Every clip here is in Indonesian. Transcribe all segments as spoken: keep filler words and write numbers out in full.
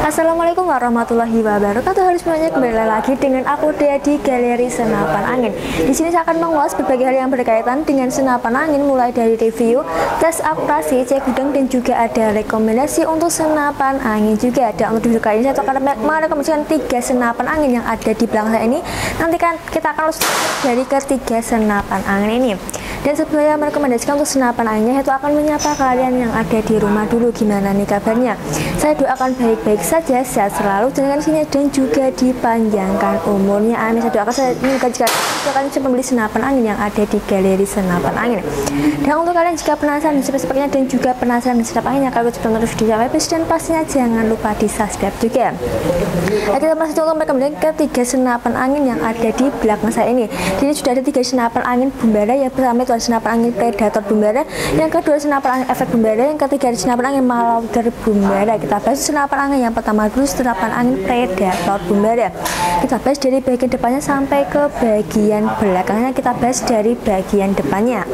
Assalamualaikum warahmatullahi wabarakatuh. Halo semuanya, kembali lagi dengan aku Dea di Galeri Senapan Angin. Di sini saya akan mengulas berbagai hal yang berkaitan dengan senapan angin, mulai dari review, tes operasi, cek gudang, dan juga ada rekomendasi untuk senapan angin juga. Dan untuk video kali ini saya akan merekomendasikan tiga senapan angin yang ada di belakang saya ini. Nanti kan kita akan lulus dari ketiga senapan angin ini. Dan sebelumnya merekomendasikan untuk senapan anginnya, itu akan menyapa kalian yang ada di rumah dulu. Gimana nih kabarnya? Saya doakan baik-baik saja, sehat selalu, jangan sini dan juga dipanjangkan umurnya. Amin. Saya doakan saya juga jika kalian bisa membeli senapan angin yang ada di Galeri Senapan Angin. Dan untuk kalian jika penasaran dengan speknya dan juga penasaran dengan senapan anginnya, kalian bisa terus di channel dan pastinya jangan lupa di subscribe juga. Nah, kita masih untuk merekomendasikan ketiga senapan angin yang ada di belakang saya ini. Jadi sudah ada tiga senapan angin Bumbara. Yang pertama itu ada senapan angin Predator Bumbara, yang kedua senapan angin Efek Bumbara, yang ketiga ada senapan angin Malauder Bumbara. Kita bahas senapan angin yang pertama dulu, senapan angin Predator Bumbara. Kita bahas dari bagian depannya sampai ke bagian belakangnya. Kita bahas dari bagian depannya.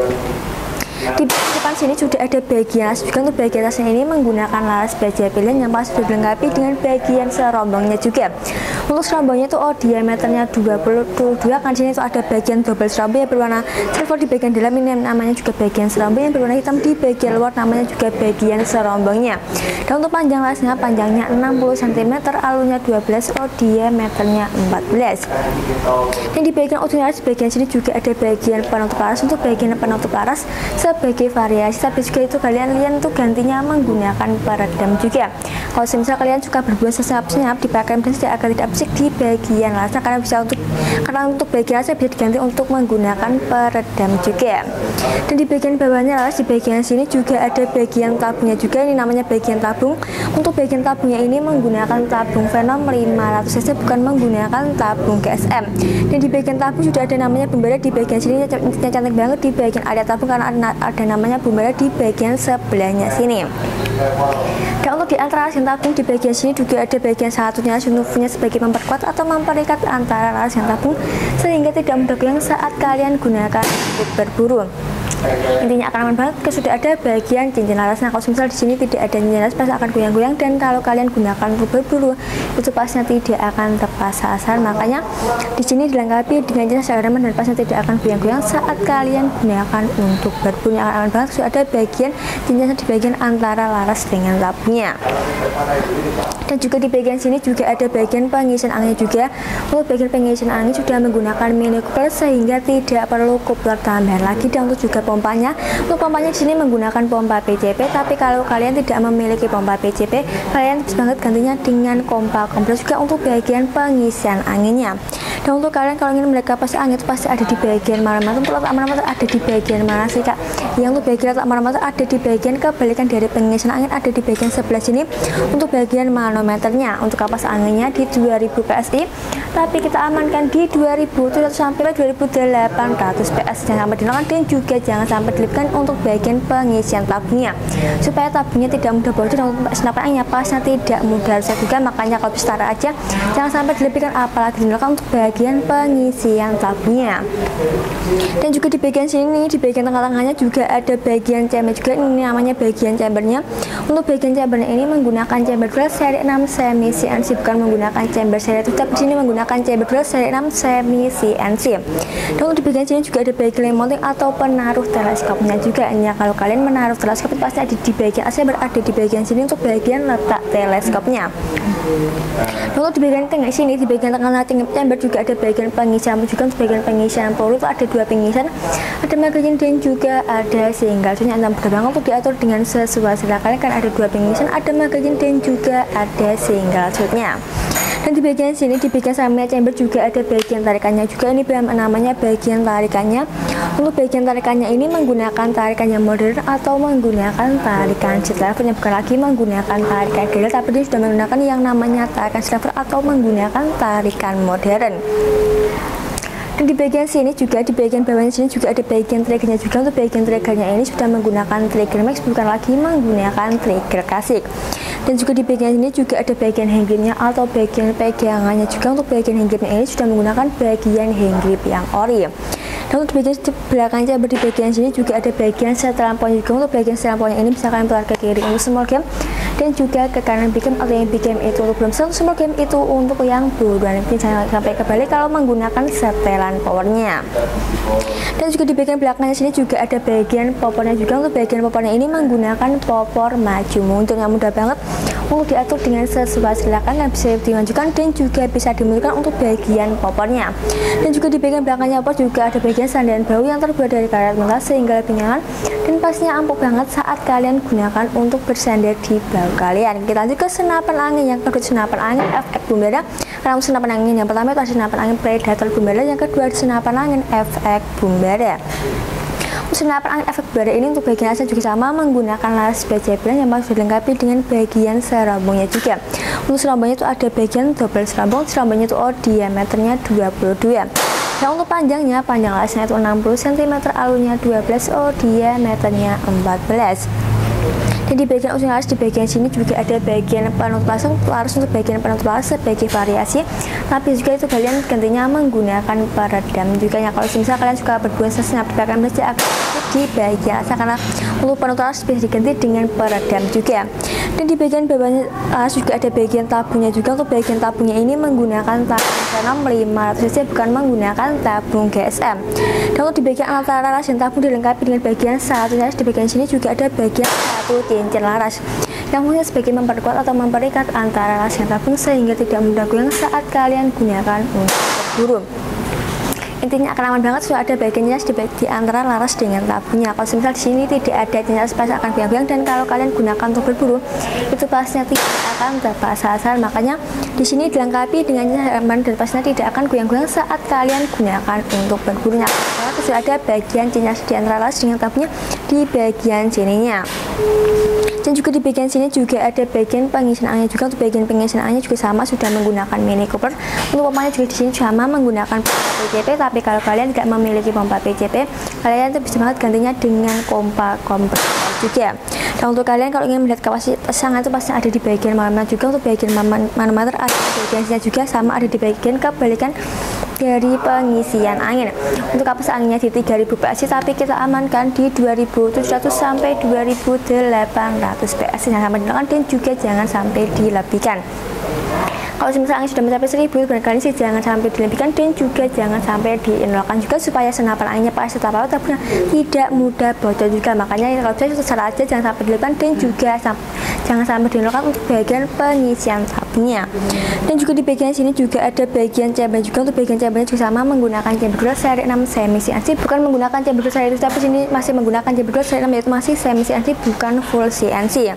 Di depan sini sudah ada bagian atas juga. Untuk bagian atasnya ini menggunakan laras baja pilihan yang pasti dilengkapi dengan bagian serombongnya juga. Untuk serombongnya itu oh diameternya dua puluh dua, kan sini itu ada bagian double serombong yang berwarna silver di bagian dalam, ini namanya juga bagian serombong, yang berwarna hitam di bagian luar namanya juga bagian serombongnya. Dan untuk panjang lasnya, panjangnya enam puluh sentimeter, alurnya dua belas, oh diameternya empat belas. Dan di bagian ujung laras bagian sini juga ada bagian penutup laras. Untuk bagian penutup laras sebagai variasi, tapi juga itu kalian lihat untuk gantinya menggunakan peredam juga. Kalau misal kalian suka berbuat senyap-senyap dipakai dan tidak agar tidak bersih di bagian lasnya, karena bisa untuk karena untuk bagian lasnya bisa diganti untuk menggunakan peredam juga. Dan di bagian bawahnya laras, di bagian sini juga ada bagian tabungnya juga, ini namanya bagian tabung. Untuk bagian tabungnya ini menggunakan tabung Venom lima ratus cc, bukan menggunakan tabung G S M. Dan di bagian tabung sudah ada namanya Bumbara. Di bagian sini yang cantik banget di bagian area tabung karena ada namanya Bumbara di bagian sebelahnya sini. Dan untuk di antara laras yang tabung di bagian sini juga ada bagian satunya sunufnya sebagai memperkuat atau memperikat antara laras yang tabung sehingga tidak mudah goyang saat kalian gunakan untuk berburu. Intinya akan aman banget. Sudah ada bagian cincin larasnya. Kalau misal di sini tidak ada cincin laras, pasti akan goyang-goyang, dan kalau kalian gunakan untuk berburu itu pasnya tidak akan tepat sasaran. Makanya di sini dilengkapi dengan cincin laras dan pasnya tidak akan goyang-goyang saat kalian gunakan untuk berburu. Yang akan aman banget. Sudah ada bagian cincin di bagian antara laras dengan tabungnya. Dan juga di bagian sini juga ada bagian pengisian angin juga. Untuk bagian pengisian angin sudah menggunakan mini coupler sehingga tidak perlu coupler tambahan lagi. Dan untuk juga pompanya, untuk pompanya di sini menggunakan pompa P C P, tapi kalau kalian tidak memiliki pompa P C P, kalian bisa banget gantinya dengan pompa kompres juga untuk bagian pengisian anginnya. Dan untuk kalian kalau ingin mereka pasti angin itu pasti ada di bagian mana-mana. Untuk letak mana-mana ada di bagian mana sih kak? Yang untuk bagian letak mana-mana ada di bagian kebalikan dari pengisian angin, ada di bagian sebelah sini. Untuk bagian manometernya, untuk kapas anginnya di dua ribu P S I, tapi kita amankan di dua ribu tujuh ratus sampai dua ribu delapan ratus P S. Jangan sampai dilakukan, dan juga jangan sampai dilipkan untuk bagian pengisian tabungnya supaya tabungnya tidak mudah bocor. Dan untuk senapan anginnya pasnya tidak mudah rusak juga, makanya kalau bisa taruh aja, jangan sampai dilipkan apalagi dilakukan untuk bagian pengisian tabungnya. Dan juga di bagian sini, di bagian tengah-tengahnya juga ada bagian chamber juga, ini namanya bagian chambernya. Untuk bagian chambernya ini menggunakan chamber dual seri enam semi C N C, bukan menggunakan chamber seri itu, tapi di sini menggunakan chamber dual seri enam semi C N C. Dan untuk di bagian sini juga ada bagian mounting atau penaruh teleskopnya juga. Ya, kalau kalian menaruh teleskop itu pasti ada di bagian atas, berada di bagian sini untuk bagian letak teleskopnya. Dan untuk di bagian tengah sini, di bagian tengah chamber juga ada bagian pengisian juga. Untuk bagian pengisian peluru itu ada dua pengisian, ada magazine dan juga ada single shot yang berbeda untuk diatur dengan sesuai selera kalian. Kan ada dua pengisian, ada magazine dan juga ada single shotnya. Dan di bagian sini, di bagian samping chamber juga ada bagian tarikannya juga. Ini namanya bagian tarikannya. Untuk bagian tarikannya ini menggunakan tarikan yang modern atau menggunakan tarikan silver, yang bukan lagi menggunakan tarikan gel, tapi dia sudah menggunakan yang namanya tarikan silver atau menggunakan tarikan modern. Dan di bagian sini juga, di bagian bawahnya sini juga ada bagian triggernya juga. Untuk bagian triggernya ini sudah menggunakan trigger max, bukan lagi menggunakan trigger klasik. Dan juga di bagian ini juga ada bagian hand gripnya atau bagian pegangannya juga. Untuk bagian hand gripnya ini sudah menggunakan bagian hand grip yang ori. Dan untuk bagian belakang chamber di bagian sini juga ada bagian setelan poin juga. Untuk bagian setelan poin ini bisa kalian putar ke kiri untuk small game, dan juga ke kanan big cam atau yang big cam itu untuk belum satu small cam itu untuk yang bodohan. Ini jangan sampai kebalik kalau menggunakan setelan powernya. Dan juga di bagian belakangnya sini juga ada bagian popornya juga. Untuk bagian popornya ini menggunakan popor maju mundur yang mudah banget untuk diatur dengan sesuai silakan yang bisa dimajukan dan juga bisa dimundurkan untuk bagian popornya. Dan juga di bagian belakangnya popor juga ada bagian sandaran bahu yang terbuat dari karet mentah sehingga lebih nyaman dan pastinya ampuh banget saat kalian gunakan untuk bersandar di bahu kalian. Kita lanjut ke senapan angin yang kedua, senapan angin F X Boom Radar. Karena senapan angin yang pertama itu senapan angin Predator Boom Radar, yang kedua senapan angin F X Boom Radar. Senapan angin efek bara ini untuk bagian atasnya juga sama menggunakan laras baja bilang yang masih dilengkapi dengan bagian serabungnya juga. Untuk serabungnya itu ada bagian double serabung, serabungnya itu oh, diameternya dua puluh dua. Nah untuk panjangnya, panjang lasnya itu enam puluh sentimeter, alurnya dua belas, oh diameternya empat belas. Dan di bagian ujung laras di bagian sini juga ada bagian penutup laras, laras untuk bagian penutup laras sebagai variasi, tapi juga itu kalian gantinya menggunakan peredam juga ya. Kalau misal kalian suka berbuat sesuatu akan belajar di bagian laras karena untuk penutup laras bisa diganti dengan peredam juga. Dan di bagian bawahnya laras juga ada bagian tabungnya juga. Untuk bagian tabungnya ini menggunakan tabung Canon lima ratus cc bukan menggunakan tabung G S M. Dan untuk di bagian antara laras dan tabung dilengkapi dengan bagian satu laras. Di bagian sini juga ada bagian satu cincin laras yang fungsinya sebagai memperkuat atau memperikat antara laras dan tabung sehingga tidak mudah goyang saat kalian gunakan untuk berburu. Intinya akan aman banget sudah ada bagiannya di, di antara laras dengan tabungnya. Kalau misal di sini tidak ada cincin pasti akan goyang-goyang, dan kalau kalian gunakan untuk berburu itu pastinya tidak akan tepat sasaran. Makanya di sini dilengkapi dengan aman dan pastinya tidak akan goyang-goyang saat kalian gunakan untuk berburunya. Karena sudah ada bagian cincin di antara laras dengan tabungnya di bagian sininya. Dan juga di bagian sini juga ada bagian pengisian angin juga. Untuk bagian pengisian anginnya juga sama sudah menggunakan mini cooler. Untuk pompanya juga di sini sama menggunakan pompa P C P, tapi kalau kalian tidak memiliki pompa P C P, kalian itu bisa banget gantinya dengan pompa kompresor juga. Dan untuk kalian kalau ingin melihat kapasitas sangat itu pasti ada di bagian manometer juga. Untuk bagian manometer ada di bagian sini juga sama ada di bagian kebalikan dari pengisian angin. Untuk kapasitas anginnya di tiga ribu P S I, tapi kita amankan di dua ribu tujuh ratus sampai dua ribu delapan ratus P S I. Jangan sampai dilebihkan dan juga jangan sampai dilebihkan. Kalau misalnya angin sudah mencapai seribu, barangkali sih jangan sampai dilebihkan dan juga jangan sampai dienolkan juga supaya senapan anginnya pas tetap awet tapi tidak mudah bocor juga. Makanya kalau saya salah aja jangan sampai dilebihkan dan juga sam jangan sampai dienolkan untuk bagian pengisian tabungnya. Dan juga di bagian sini juga ada bagian chamber juga. Untuk bagian chambernya juga sama menggunakan chamber dual seri enam semi C N C, bukan menggunakan chamber dual seri itu, tapi sini masih menggunakan chamber dual seri enam yaitu masih semi C N C bukan full C N C.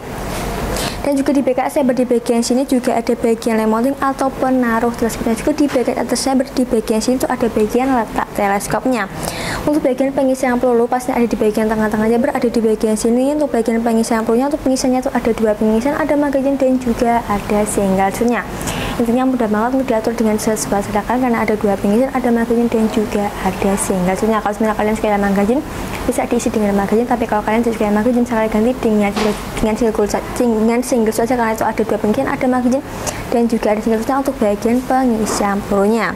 Dan juga di B K S saber di bagian sini juga ada bagian lem mounting atau penaruh teleskopnya. Juga di bagian atas saber di bagian sini itu ada bagian letak teleskopnya. Untuk bagian pengisian peluru pasti ada di bagian tengah-tengah saber, ada di bagian sini. Untuk bagian pengisian pelurunya, untuk pengisiannya itu ada dua pengisian, ada magazine dan juga ada single shotnya. Intinya mudah banget untuk diatur dengan sesuai sedangkan karena ada dua pengisian, ada magazine dan juga ada single shotnya. Kalau misalnya kalian suka magazine bisa diisi dengan magazine, tapi kalau kalian suka magazine bisa ganti dengan dengan single shot dengan single shot saja karena itu ada dua pengisian, ada magazine dan juga ada single shotnya untuk bagian pengisian pelurunya.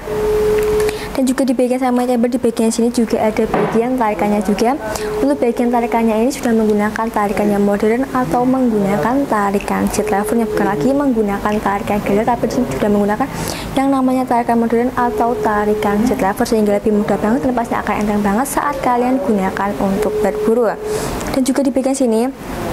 Dan juga di bagian sama chamber di bagian sini juga ada bagian tarikannya juga. Untuk bagian tarikannya ini sudah menggunakan tarikan yang modern atau menggunakan tarikan seat lever, yang bukan lagi menggunakan tarikan gear, tapi disini sudah menggunakan yang namanya tarikan modern atau tarikan seat lever sehingga lebih mudah banget dan pasti akan enteng banget saat kalian gunakan untuk berburu. Dan juga di bagian sini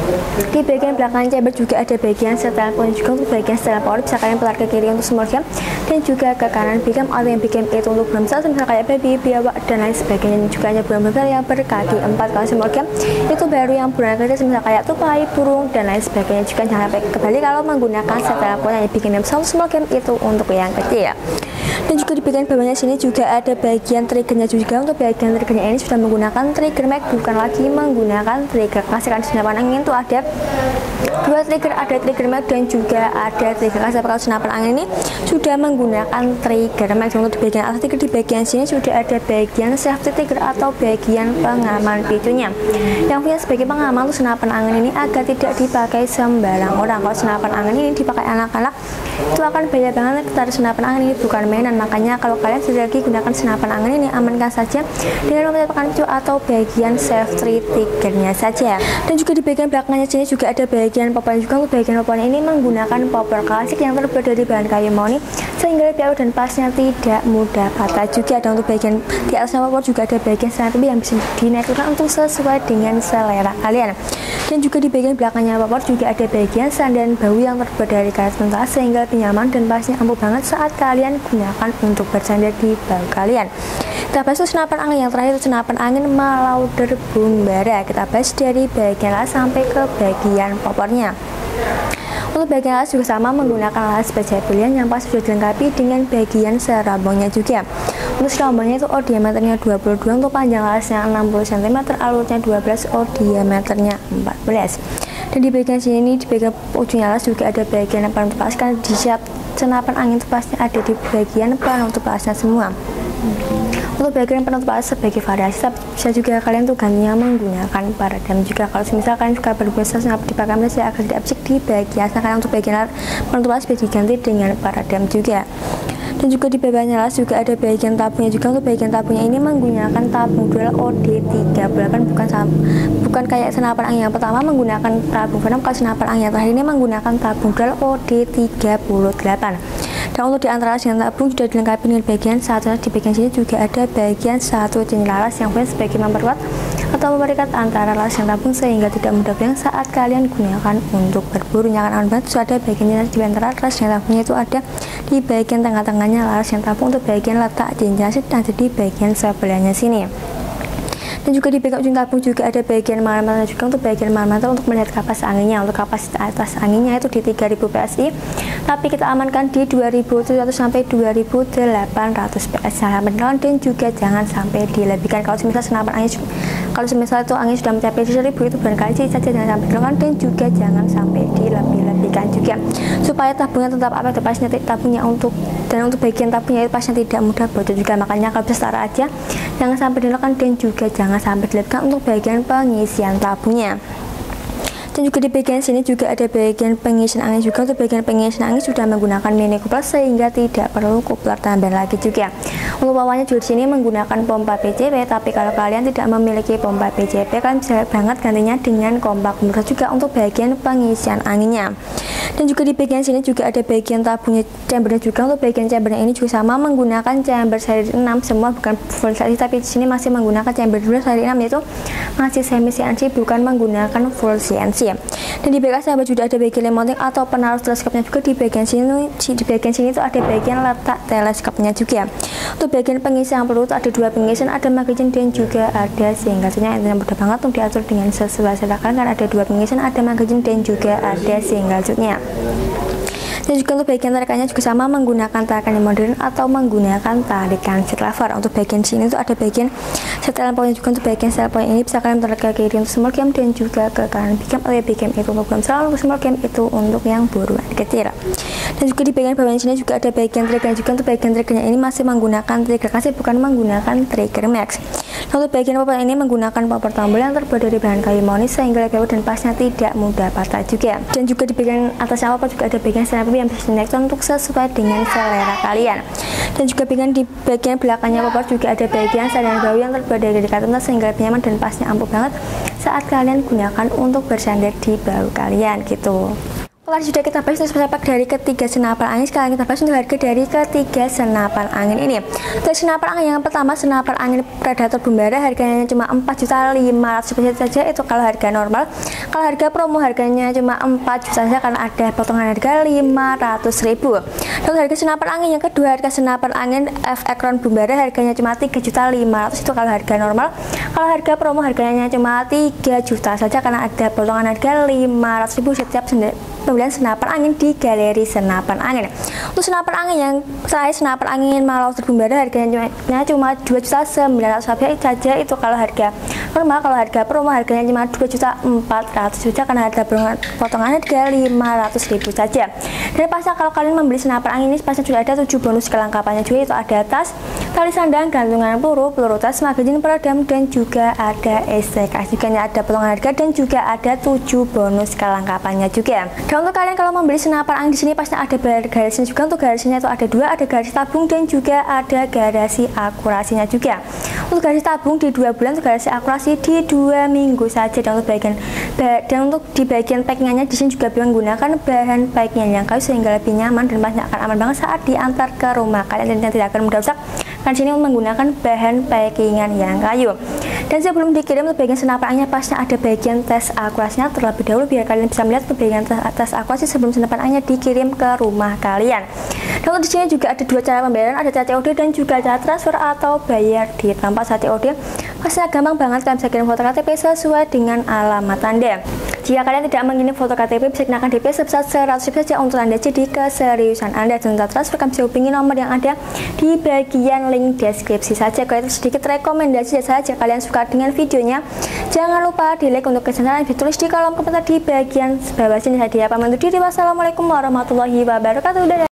di bagian belakang chamber juga ada bagian setelan power juga. Untuk bagian setelan power bisa kalian putar ke kiri untuk small cam dan juga ke kanan big cam atau yang big cam itu untuk belum misalnya kayak baby, biawak dan lain sebagainya. Juga hanya burung-burung yang berkaki empat. Kalau small cam itu baru yang burung kecil misalnya kayak tupai, burung dan lain sebagainya. Juga jangan sampai kembali kalau menggunakan setelan power yang bikin satu small cam itu untuk yang kecil. Dan juga di bagian bawahnya sini juga ada bagian triggernya juga. Untuk bagian triggernya ini sudah menggunakan trigger mag, bukan lagi menggunakan trigger kasihkan senapan angin. Itu ada dua trigger, ada trigger mag dan juga ada trigger kasih. Kalau senapan angin ini sudah menggunakan trigger mag. Untuk di bagian atas trigger di bagian sini sudah ada bagian safety trigger atau bagian pengaman picunya yang punya sebagai pengaman untuk senapan angin ini agar tidak dipakai sembarang orang. Kalau senapan angin ini dipakai anak-anak itu akan bahaya banget. Taruh senapan angin ini bukan mainan. kalian. Makanya kalau kalian sudah lagi gunakan senapan angin ini, amankan saja dengan menyalakan pintu atau bagian safety triggernya saja. Dan juga di bagian belakangnya sini juga ada bagian popor juga. Untuk bagian popor ini menggunakan popor klasik yang terbuat dari bahan kayu mauni sehingga lebih awet dan pasnya tidak mudah patah juga. Dan untuk bagian di atasnya popor juga ada bagian senapi yang bisa dinaikkan untuk sesuai dengan selera kalian. Dan juga di bagian belakangnya popor juga ada bagian sandaran bahu yang terbuat dari karet mentah sehingga lebih nyaman dan pasnya empuk banget saat kalian gunakan untuk bersandar di bahu kalian. Kita bahas senapan angin yang terakhir, itu senapan angin Malauder Bumbara. Kita bahas dari bagian alas sampai ke bagian popornya. Untuk bagian alas juga sama, menggunakan alas baja pilihan yang pas sudah dilengkapi dengan bagian serabongnya juga. Untuk serabongnya itu O diameternya dua puluh dua, untuk panjang alasnya enam puluh sentimeter, alurnya dua belas, O diameternya empat belas. Dan di bagian sini, di bagian ujungnya alas juga ada bagian penutup alas, karena di setiap senapan angin itu pasti ada di bagian penutup alasnya semua. Untuk bagian penutup alas sebagai variasi, bisa juga kalian tuh gantinya menggunakan peredam juga. Kalau misalkan kalian juga berbisa senap dipakai saya akan tidak absik di bagian atas, kalian untuk bagian penutup alas bisa diganti dengan peredam juga. Dan juga di bagian alas juga ada bagian tabungnya juga. Untuk bagian tabungnya ini menggunakan tabung dual O D tiga puluh delapan, bukan bukan kayak senapan angin yang pertama menggunakan tabung venom. Kalau senapan angin yang terakhir ini menggunakan tabung dual O D tiga puluh delapan. Dan untuk di antara alas dengan tabung sudah dilengkapi dengan bagian satu. Di bagian sini juga ada bagian satu cincin laras yang punya sebagai memperkuat atau memerikat antara laras dan tabung sehingga tidak mudah goyang saat kalian gunakan untuk berburu. Jangan aman banget, sudah ada bagian di antara laras dan tabungnya itu ada di bagian tengah-tengahnya laras dan tabung. Untuk bagian letak cincin dan di bagian sebelahnya sini. Dan juga di bagian ujung tabung juga ada bagian manometer juga. Untuk bagian manometer untuk melihat kapasitas anginnya, untuk kapasitas anginnya itu di tiga ribu P S I, tapi kita amankan di dua ribu tujuh ratus sampai dua ribu delapan ratus P S I. Jangan beneran dan juga jangan sampai dilebihkan. Kalau misal senapan angin, kalau misal itu angin sudah mencapai seribu, itu barangkali saja jangan sampai dilebihkan dan juga jangan sampai dilebih-lebihkan juga, supaya tabungnya tetap apa pasnya tabungnya untuk dan untuk bagian tabungnya itu pasnya tidak mudah bocor juga. Makanya kalau bisa setara aja, jangan sampai dilebihkan dan juga jangan sampai dilebihkan untuk bagian pengisian tabungnya. Dan juga di bagian sini juga ada bagian pengisian angin juga. Untuk bagian pengisian angin sudah menggunakan mini coupler sehingga tidak perlu coupler tambahan lagi juga. Untuk pompanya juga di sini menggunakan pompa P C P, tapi kalau kalian tidak memiliki pompa P C P, kalian bisa banget gantinya dengan kompak kompresor juga untuk bagian pengisian anginnya. Dan juga di bagian sini juga ada bagian tabungnya, chambernya juga. Untuk bagian chambernya ini juga sama, menggunakan chamber seri enam, semua bukan full seri, tapi di sini masih menggunakan chamber dua seri enam, yaitu masih semi C N C, bukan menggunakan full C N C. Dan di bagian sahabat juga ada bagian mounting atau penaruh teleskopnya juga. Di bagian sini di bagian sini itu ada bagian letak teleskopnya juga. Untuk bagian pengisian peluru itu ada dua pengisian, ada magazine dan juga ada single-nya. Ini mudah banget untuk diatur dengan sesuai selera kalian, kan ada dua pengisian, ada magazine dan juga ada single-nya. Dan juga untuk bagian tarikannya juga sama, menggunakan tarikan yang modern atau menggunakan tarikan set lever. Untuk bagian sini itu ada bagian setelan poinnya juga. Untuk bagian setelan poin ini bisa kalian tarik ke kiri untuk small game dan juga ke kanan big game, atau big game itu untuk besar, untuk small game itu untuk yang buruan kecil. Dan juga di bagian bawah sini juga ada bagian trigger juga. Untuk bagian triggernya ini masih menggunakan trigger kasih, bukan menggunakan trigger max. Nah, untuk bagian popor ini menggunakan popor tombol yang terbuat dari bahan kayu mauni sehingga lebih awet dan pasnya tidak mudah patah juga. Dan juga di bagian atasnya popor juga ada bagian senapi yang bisa dinaikkan untuk sesuai dengan selera kalian. Dan juga bagian di bagian belakangnya popor juga ada bagian sandaran bahu yang terbuat dari karet mentah sehingga lebih nyaman dan pasnya empuk banget saat kalian gunakan untuk bersandar di bahu kalian gitu. Setelah sudah kita bahas sepak dari ketiga senapan angin, sekarang kita bahas untuk harga dari ketiga senapan angin ini. Untuk senapan angin yang pertama, senapan angin Predator Bumbara, harganya cuma empat juta lima ratus ribu saja, itu kalau harga normal. Kalau harga promo harganya cuma empat juta saja karena ada potongan harga lima ratus ribu. Dan harga senapan angin yang kedua, harga senapan angin F Ekron Bumbara, harganya cuma tiga juta lima ratus ribu, itu kalau harga normal. Kalau harga promo harganya cuma tiga juta saja karena ada potongan harga lima ratus ribu setiap pembelian senapan angin di Galeri Senapan Angin. Untuk senapan angin yang terakhir, senapan angin Malauder Bumbara, harganya cuma dua juta sembilan ratus ribu saja, itu kalau harga normal. Kalau harga promo harganya cuma dua juta empat ratus ribu karena ada potongan harga lima ratus ribu saja. Dan pasnya kalau kalian membeli senapan angin ini pasnya sudah ada tujuh bonus kelengkapannya juga, itu ada tas, tali sandang, gantungan peluru, peluru tas, magazin peredam, dan juga ada S T K juga, ada potongan harga dan juga ada tujuh bonus kelengkapannya juga. Dan Dan untuk kalian kalau membeli senapan angin di sini pasti ada garasinya juga. Untuk garasinya itu ada dua, ada garasi tabung dan juga ada garasi akurasinya juga. Untuk garasi tabung di dua bulan, untuk garasi akurasi di dua minggu saja. Dan untuk bagian dan untuk di bagian packingannya di sini juga menggunakan bahan packingan yang kayu sehingga lebih nyaman dan pasti akan aman banget saat diantar ke rumah kalian dan tidak akan mudah rusak. Kan sini menggunakan bahan packingan yang kayu. Dan sebelum dikirim untuk bagian senapan anginnya pasti ada bagian tes akurasinya terlebih dahulu biar kalian bisa melihat bagian tes, tes akurasi sebelum senapan anginnya dikirim ke rumah kalian. Dan untuk di sini juga ada dua cara pembayaran, ada cara C O D dan juga cara transfer atau bayar di tanpa saat C O D. Pastinya gampang banget, kalian bisa kirim foto K T P sesuai dengan alamat Anda. Jika kalian tidak mengirim foto K T P, bisa kenakan D P sebesar seratus ribu saja untuk Anda jadi keseriusan Anda. Dan untuk transfer, kalian bisa hubungi nomor yang ada di bagian link deskripsi saja. Kalau itu sedikit rekomendasi saja, kalian suka dengan videonya, jangan lupa di like. Untuk kesenangan ditulis di kolom komentar di bagian bawah sini. Saya pamit undur diri. Wassalamualaikum warahmatullahi wabarakatuh.